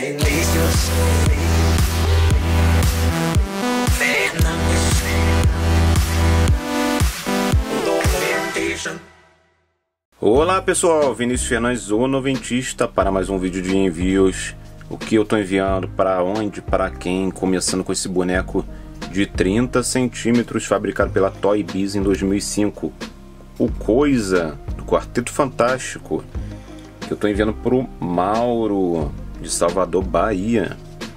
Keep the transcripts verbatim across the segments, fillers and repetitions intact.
Felicius. Olá pessoal, Vinícius Fernandes, o Noventista, para mais um vídeo de envios. O que eu estou enviando, para onde, para quem, começando com esse boneco de trinta centímetros, fabricado pela Toy Biz em dois mil e cinco. O Coisa, do Quarteto Fantástico, que eu estou enviando para o Mauro, de Salvador, Bahia.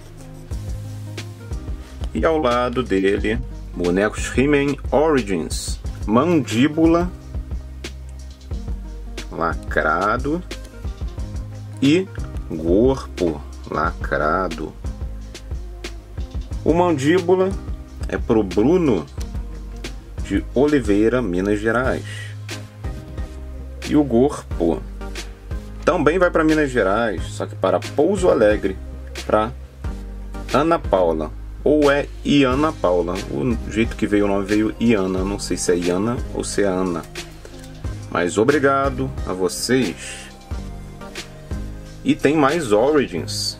E ao lado dele, bonecos He-Man Origins, Mandíbula, lacrado, e Corpo, lacrado. O Mandíbula é pro Bruno de Oliveira, Minas Gerais. E o Corpo também vai para Minas Gerais, só que para Pouso Alegre, para Ana Paula, ou é Iana Paula. O jeito que veio o nome veio Iana, não sei se é Iana ou se é Ana. Mas obrigado a vocês. E tem mais Origins.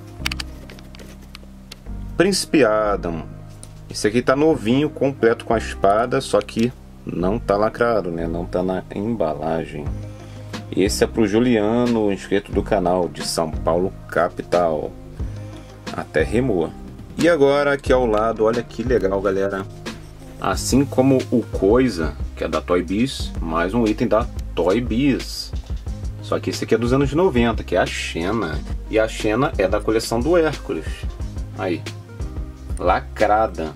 Príncipe Adam. Esse aqui tá novinho, completo com a espada, só que não tá lacrado, né? Não tá na embalagem. Esse é pro Juliano, inscrito do canal, de São Paulo, capital. Até rimou. E agora aqui ao lado, olha que legal, galera. Assim como o Coisa, que é da Toy Biz, mais um item da Toy Biz. Só que esse aqui é dos anos noventa, que é a Xena. E a Xena é da coleção do Hércules. Aí, lacrada.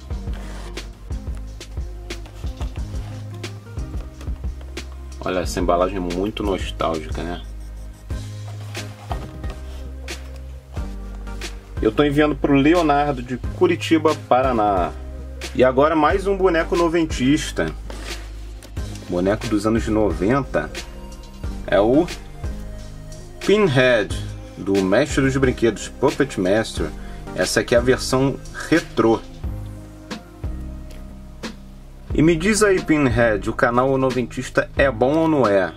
Olha, essa embalagem é muito nostálgica, né? Eu tô enviando pro Leonardo de Curitiba, Paraná. E agora mais um boneco noventista. Boneco dos anos noventa. É o Pinhead, do Mestre dos Brinquedos, Puppet Master. Essa aqui é a versão retrô. E me diz aí, Pinhead, o canal noventista é bom ou não é?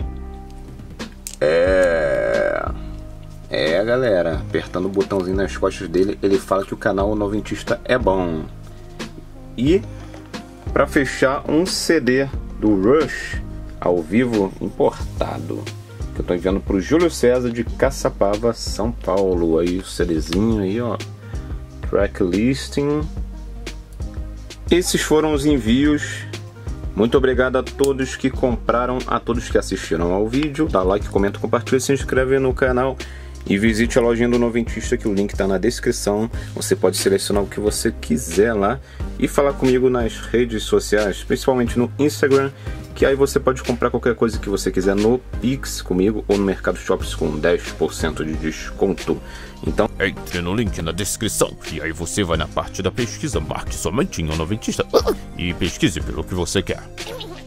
É... É, galera, apertando o botãozinho nas costas dele, ele fala que o canal noventista é bom. E para fechar, um C D do Rush ao vivo importado, que eu tô enviando pro Júlio César de Caçapava, São Paulo. Aí o CDzinho aí, ó, track listing. Esses foram os envios. Muito obrigado a todos que compraram, a todos que assistiram ao vídeo. Dá like, comenta, compartilha, se inscreve no canal. E visite a lojinha do Noventista, que o link está na descrição. Você pode selecionar o que você quiser lá e falar comigo nas redes sociais, principalmente no Instagram, que aí você pode comprar qualquer coisa que você quiser no Pix comigo ou no Mercado Shops com dez por cento de desconto. Então entre no link na descrição e aí você vai na parte da pesquisa, marque somente em um Noventista e pesquise pelo que você quer.